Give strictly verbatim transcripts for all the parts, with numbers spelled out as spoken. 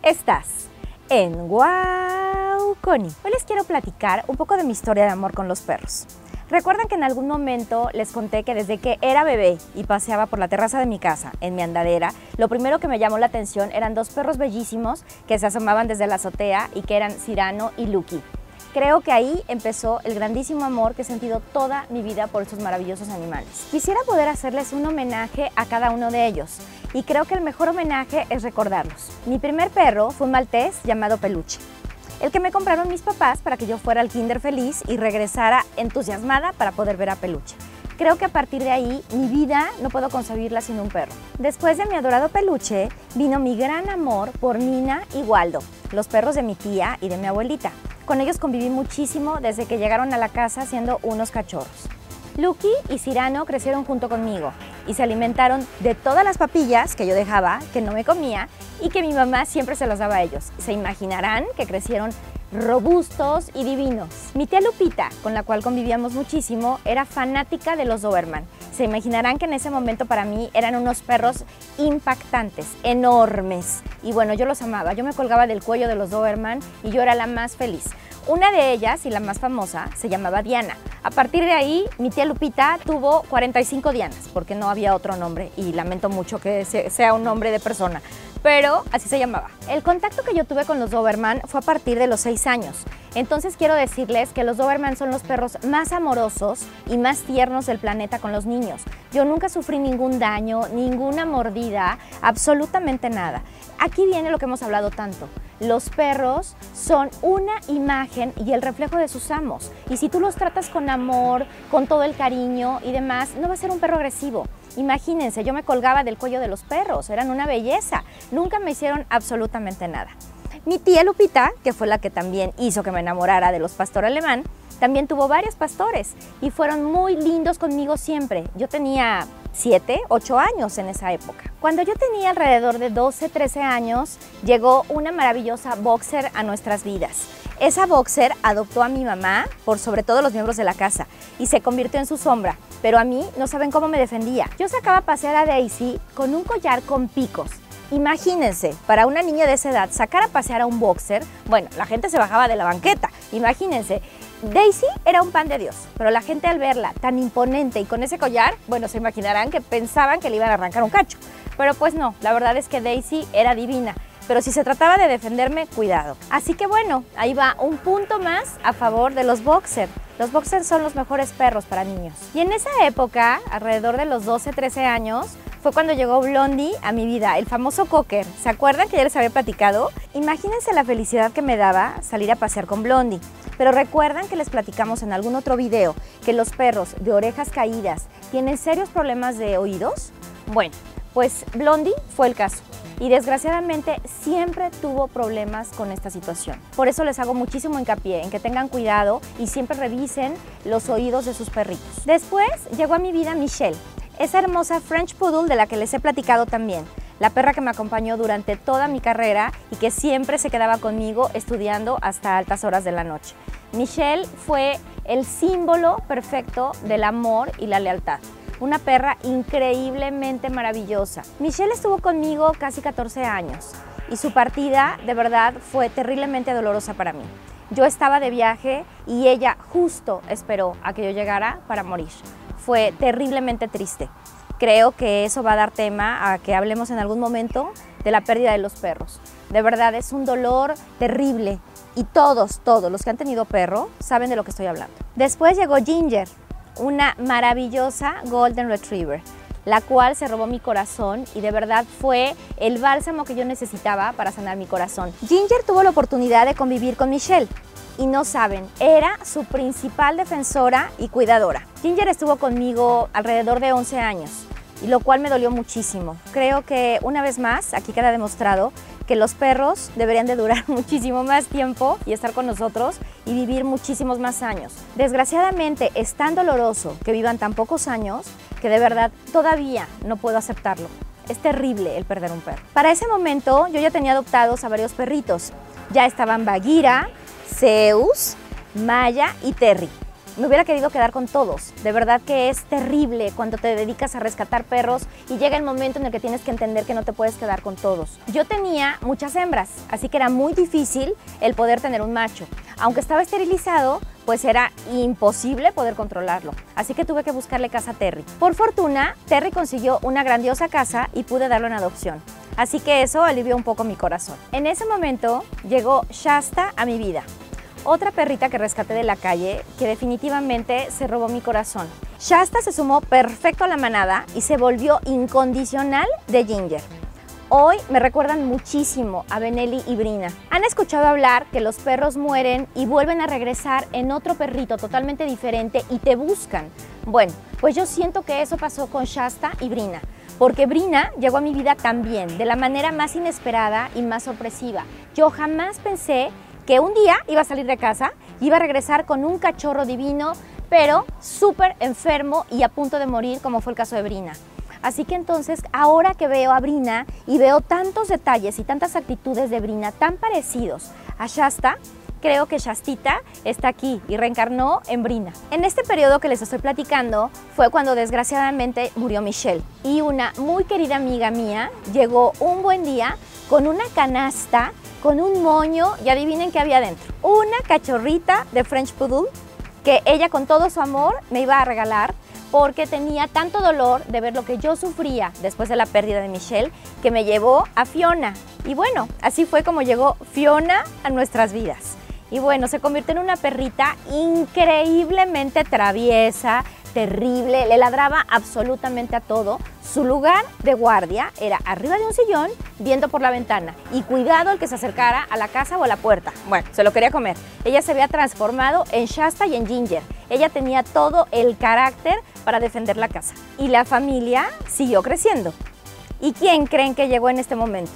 Estás en Wow Connie. Hoy les quiero platicar un poco de mi historia de amor con los perros. Recuerdan que en algún momento les conté que desde que era bebé y paseaba por la terraza de mi casa, en mi andadera, lo primero que me llamó la atención eran dos perros bellísimos que se asomaban desde la azotea y que eran Cyrano y Lucky. Creo que ahí empezó el grandísimo amor que he sentido toda mi vida por estos maravillosos animales. Quisiera poder hacerles un homenaje a cada uno de ellos y creo que el mejor homenaje es recordarlos. Mi primer perro fue un maltés llamado Peluche, el que me compraron mis papás para que yo fuera al kinder feliz y regresara entusiasmada para poder ver a Peluche. Creo que a partir de ahí, mi vida no puedo concebirla sin un perro. Después de mi adorado Peluche, vino mi gran amor por Nina y Waldo, los perros de mi tía y de mi abuelita. Con ellos conviví muchísimo desde que llegaron a la casa siendo unos cachorros. Lucky y Cyrano crecieron junto conmigo y se alimentaron de todas las papillas que yo dejaba, que no me comía y que mi mamá siempre se las daba a ellos. Se imaginarán que crecieron robustos y divinos. Mi tía Lupita, con la cual convivíamos muchísimo, era fanática de los Doberman. Se imaginarán que en ese momento para mí eran unos perros impactantes, enormes. Y bueno, yo los amaba. Yo me colgaba del cuello de los Doberman y yo era la más feliz. Una de ellas, y la más famosa, se llamaba Diana. A partir de ahí, mi tía Lupita tuvo cuarenta y cinco Dianas, porque no había otro nombre, y lamento mucho que sea un nombre de persona, pero así se llamaba. El contacto que yo tuve con los Doberman fue a partir de los seis años. Entonces quiero decirles que los Doberman son los perros más amorosos y más tiernos del planeta con los niños. Yo nunca sufrí ningún daño, ninguna mordida, absolutamente nada. Aquí viene lo que hemos hablado tanto. Los perros son una imagen y el reflejo de sus amos. Y si tú los tratas con amor, con todo el cariño y demás, no va a ser un perro agresivo. Imagínense, yo me colgaba del cuello de los perros, eran una belleza. Nunca me hicieron absolutamente nada. Mi tía Lupita, que fue la que también hizo que me enamorara de los pastor alemán, también tuvo varios pastores y fueron muy lindos conmigo siempre. Yo tenía siete, ocho años en esa época. Cuando yo tenía alrededor de doce, trece años, llegó una maravillosa boxer a nuestras vidas. Esa boxer adoptó a mi mamá por sobre todo los miembros de la casa y se convirtió en su sombra, pero a mí no saben cómo me defendía. Yo sacaba a pasear a Daisy con un collar con picos. Imagínense, para una niña de esa edad, sacar a pasear a un boxer, bueno, la gente se bajaba de la banqueta. Imagínense, Daisy era un pan de Dios, pero la gente al verla tan imponente y con ese collar, bueno, se imaginarán que pensaban que le iban a arrancar un cacho. Pero pues no, la verdad es que Daisy era divina. Pero si se trataba de defenderme, cuidado. Así que bueno, ahí va un punto más a favor de los boxer. Los boxer son los mejores perros para niños. Y en esa época, alrededor de los doce, trece años, fue cuando llegó Blondie a mi vida, el famoso cocker. ¿Se acuerdan que ya les había platicado? Imagínense la felicidad que me daba salir a pasear con Blondie. Pero recuerdan que les platicamos en algún otro video que los perros de orejas caídas tienen serios problemas de oídos. Bueno, pues Blondie fue el caso. Y desgraciadamente siempre tuvo problemas con esta situación. Por eso les hago muchísimo hincapié en que tengan cuidado y siempre revisen los oídos de sus perritos. Después llegó a mi vida Michelle, esa hermosa French Poodle de la que les he platicado también. La perra que me acompañó durante toda mi carrera y que siempre se quedaba conmigo estudiando hasta altas horas de la noche. Michelle fue el símbolo perfecto del amor y la lealtad. Una perra increíblemente maravillosa. Michelle estuvo conmigo casi catorce años y su partida de verdad fue terriblemente dolorosa para mí. Yo estaba de viaje y ella justo esperó a que yo llegara para morir. Fue terriblemente triste. Creo que eso va a dar tema a que hablemos en algún momento de la pérdida de los perros. De verdad es un dolor terrible y todos, todos los que han tenido perro saben de lo que estoy hablando. Después llegó Ginger, una maravillosa Golden Retriever, la cual se robó mi corazón y de verdad fue el bálsamo que yo necesitaba para sanar mi corazón. Ginger tuvo la oportunidad de convivir con Michelle y no saben, era su principal defensora y cuidadora. Ginger estuvo conmigo alrededor de once años, y lo cual me dolió muchísimo. Creo que una vez más, aquí queda demostrado que los perros deberían de durar muchísimo más tiempo y estar con nosotros y vivir muchísimos más años. Desgraciadamente es tan doloroso que vivan tan pocos años que de verdad todavía no puedo aceptarlo. Es terrible el perder un perro. Para ese momento yo ya tenía adoptados a varios perritos. Ya estaban Bagheera, Zeus, Maya y Terry. me hubiera querido quedar con todos. De verdad que es terrible cuando te dedicas a rescatar perros y llega el momento en el que tienes que entender que no te puedes quedar con todos. Yo tenía muchas hembras, así que era muy difícil el poder tener un macho. Aunque estaba esterilizado, pues era imposible poder controlarlo. Así que tuve que buscarle casa a Terry. Por fortuna, Terry consiguió una grandiosa casa y pude darlo en adopción. Así que eso alivió un poco mi corazón. En ese momento llegó Shasta a mi vida. Otra perrita que rescaté de la calle que definitivamente se robó mi corazón. Shasta se sumó perfecto a la manada y se volvió incondicional de Ginger. Hoy me recuerdan muchísimo a Benelli y Brina. ¿Han escuchado hablar que los perros mueren y vuelven a regresar en otro perrito totalmente diferente y te buscan? Bueno, pues yo siento que eso pasó con Shasta y Brina, porque Brina llegó a mi vida también, de la manera más inesperada y más sorpresiva. Yo jamás pensé que un día iba a salir de casa, iba a regresar con un cachorro divino, pero súper enfermo y a punto de morir, como fue el caso de Brina. Así que entonces, ahora que veo a Brina y veo tantos detalles y tantas actitudes de Brina tan parecidos a Shasta, creo que Shastita está aquí y reencarnó en Brina. En este periodo que les estoy platicando fue cuando desgraciadamente murió Michelle y una muy querida amiga mía llegó un buen día con una canasta, con un moño y adivinen qué había dentro. Una cachorrita de French Poodle que ella con todo su amor me iba a regalar porque tenía tanto dolor de ver lo que yo sufría después de la pérdida de Michelle que me llevó a Fiona. Y bueno, así fue como llegó Fiona a nuestras vidas. Y bueno, se convirtió en una perrita increíblemente traviesa, terrible, le ladraba absolutamente a todo. Su lugar de guardia era arriba de un sillón, viendo por la ventana. Y cuidado el que se acercara a la casa o a la puerta. Bueno, se lo quería comer. Ella se había transformado en Shasta y en Ginger. Ella tenía todo el carácter para defender la casa. Y la familia siguió creciendo. ¿Y quién creen que llegó en este momento?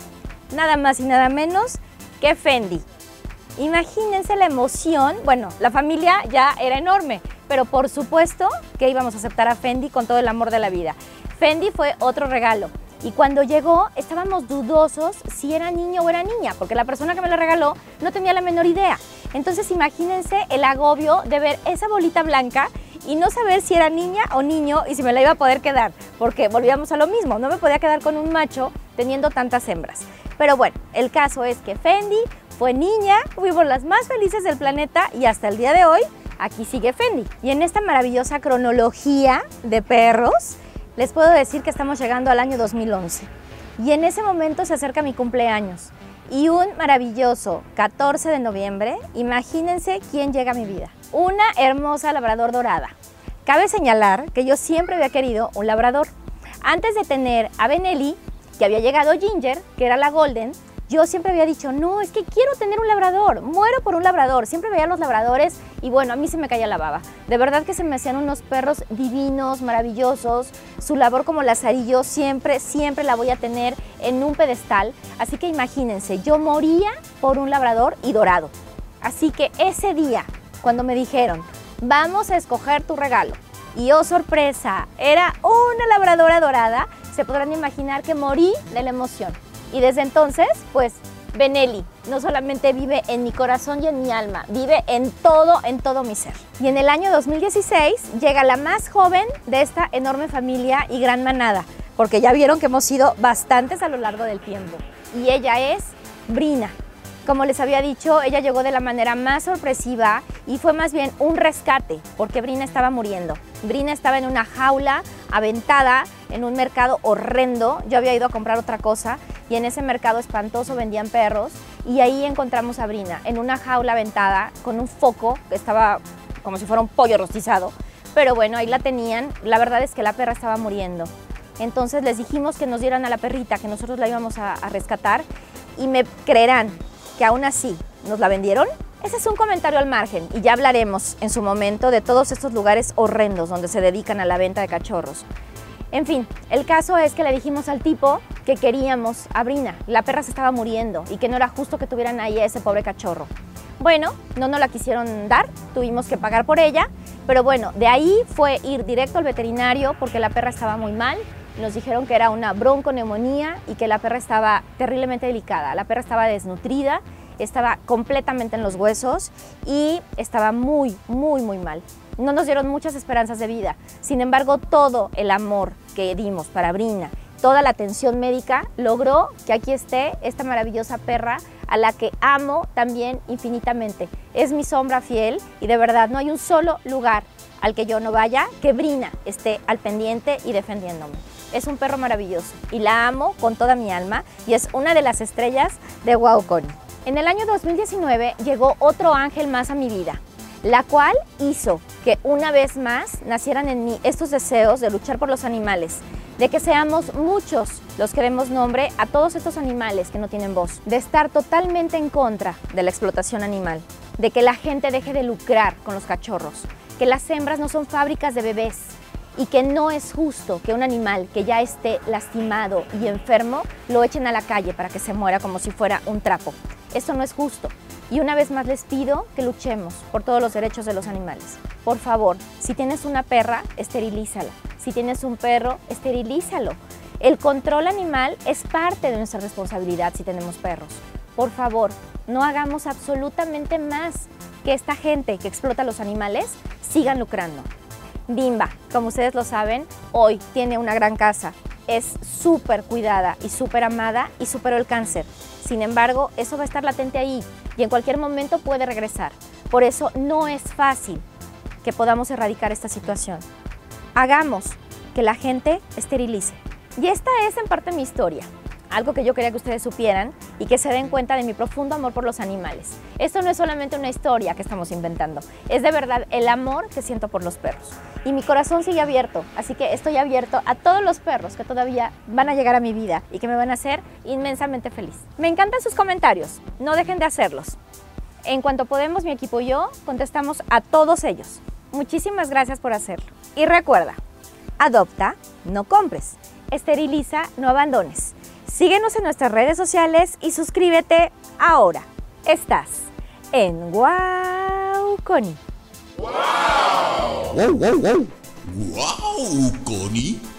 Nada más y nada menos que Fendi. Imagínense la emoción. Bueno, la familia ya era enorme, pero por supuesto que íbamos a aceptar a Fendi con todo el amor de la vida. Fendi fue otro regalo y cuando llegó estábamos dudosos si era niño o era niña, porque la persona que me la regaló no tenía la menor idea. Entonces imagínense el agobio de ver esa bolita blanca y no saber si era niña o niño y si me la iba a poder quedar, porque volvíamos a lo mismo, no me podía quedar con un macho teniendo tantas hembras. Pero bueno, el caso es que Fendi fue niña, fuimos las más felices del planeta y hasta el día de hoy aquí sigue Fendi. Y en esta maravillosa cronología de perros, les puedo decir que estamos llegando al año dos mil once. Y en ese momento se acerca mi cumpleaños. Y un maravilloso catorce de noviembre, imagínense quién llega a mi vida. Una hermosa labrador dorada. Cabe señalar que yo siempre había querido un labrador. Antes de tener a Benelli, que había llegado Ginger, que era la Golden, yo siempre había dicho, no, es que quiero tener un labrador, muero por un labrador. Siempre veía a los labradores y bueno, a mí se me caía la baba. De verdad que se me hacían unos perros divinos, maravillosos. Su labor como lazarillo siempre, siempre la voy a tener en un pedestal. Así que imagínense, yo moría por un labrador y dorado. Así que ese día, cuando me dijeron, vamos a escoger tu regalo, y oh sorpresa, era una labradora dorada, se podrán imaginar que morí de la emoción. Y desde entonces, pues, Benelli no solamente vive en mi corazón y en mi alma, vive en todo, en todo mi ser. Y en el año dos mil dieciséis llega la más joven de esta enorme familia y gran manada, porque ya vieron que hemos sido bastantes a lo largo del tiempo. Y ella es Brina. Como les había dicho, ella llegó de la manera más sorpresiva y fue más bien un rescate, porque Brina estaba muriendo. Brina estaba en una jaula, aventada, en un mercado horrendo. Yo había ido a comprar otra cosa y en ese mercado espantoso vendían perros y ahí encontramos a Brina, en una jaula aventada, con un foco que estaba como si fuera un pollo rostizado. Pero bueno, ahí la tenían. La verdad es que la perra estaba muriendo. Entonces les dijimos que nos dieran a la perrita, que nosotros la íbamos a, a rescatar y me creerán que aún así nos la vendieron. Ese es un comentario al margen y ya hablaremos en su momento de todos estos lugares horrendos donde se dedican a la venta de cachorros. En fin, el caso es que le dijimos al tipo que queríamos a Brina. La perra se estaba muriendo y que no era justo que tuvieran ahí a ese pobre cachorro. Bueno, no nos la quisieron dar, tuvimos que pagar por ella, pero bueno, de ahí fue ir directo al veterinario porque la perra estaba muy mal. Nos dijeron que era una bronconeumonía y que la perra estaba terriblemente delicada. La perra estaba desnutrida estaba completamente en los huesos y estaba muy, muy, muy mal. No nos dieron muchas esperanzas de vida. Sin embargo, todo el amor que dimos para Brina, toda la atención médica, logró que aquí esté esta maravillosa perra a la que amo también infinitamente. Es mi sombra fiel y de verdad no hay un solo lugar al que yo no vaya que Brina esté al pendiente y defendiéndome. Es un perro maravilloso y la amo con toda mi alma y es una de las estrellas de Wow Connie. En el año dos mil diecinueve llegó otro ángel más a mi vida, la cual hizo que una vez más nacieran en mí estos deseos de luchar por los animales, de que seamos muchos los que demos nombre a todos estos animales que no tienen voz, de estar totalmente en contra de la explotación animal, de que la gente deje de lucrar con los cachorros, que las hembras no son fábricas de bebés y que no es justo que un animal que ya esté lastimado y enfermo lo echen a la calle para que se muera como si fuera un trapo. Eso no es justo. Y una vez más les pido que luchemos por todos los derechos de los animales. Por favor, si tienes una perra, esterilízala. Si tienes un perro, esterilízalo. El control animal es parte de nuestra responsabilidad si tenemos perros. Por favor, no hagamos absolutamente más que esta gente que explota a los animales sigan lucrando. Bimba, como ustedes lo saben, hoy tiene una gran casa. Es súper cuidada y súper amada y superó el cáncer. Sin embargo, eso va a estar latente ahí y en cualquier momento puede regresar. Por eso no es fácil que podamos erradicar esta situación. Hagamos que la gente esterilice. Y esta es en parte mi historia. Algo que yo quería que ustedes supieran y que se den cuenta de mi profundo amor por los animales. Esto no es solamente una historia que estamos inventando, es de verdad el amor que siento por los perros. Y mi corazón sigue abierto, así que estoy abierto a todos los perros que todavía van a llegar a mi vida y que me van a hacer inmensamente feliz. Me encantan sus comentarios, no dejen de hacerlos. En cuanto podemos, mi equipo y yo contestamos a todos ellos. Muchísimas gracias por hacerlo. Y recuerda, adopta, no compres, esteriliza, no abandones. Síguenos en nuestras redes sociales y suscríbete ahora. Estás en Wow Connie. ¡Wow! ¡Wow, wow! ¡Wow, Connie!